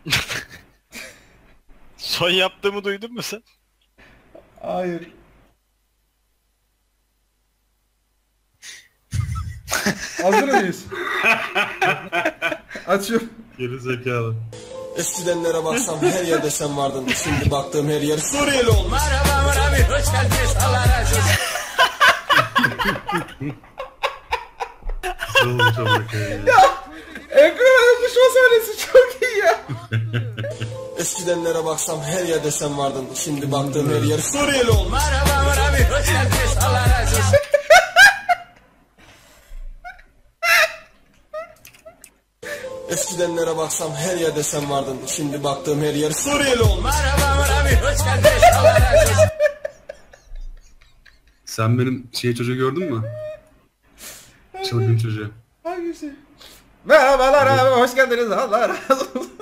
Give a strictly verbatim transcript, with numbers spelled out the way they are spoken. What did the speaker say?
Son yaptığımı duydun mu sen? Hayır. Hazır mıyız? Açıyorum. Geri zekalı. Eskidenlere baksam her yerde sen vardın. Şimdi baktığım her yer Suriyeli olmuş. Merhaba abi, hoş geldiniz. Allah razı olsun. Ne olmuş ama ya. Ekrana düşme sahnesi çok iyi ya. Eskidenlere baksam her yerde sen vardın. Şimdi baktığım her yer Suriyeli olmuş. Merhaba abi, hoş geldiniz. Allah razı olsun. Eskidenlere baksam her yerde sen vardın. Şimdi baktığım her yer Suriyeli olmuş. Merhaba abi, hoş geldiniz. Allah razı olsun. Sen benim şey çocuğu gördün mü? Çılgın çocuğu. Hangisi? Merhabalar abi, hoş geldiniz. Allah razı olsun.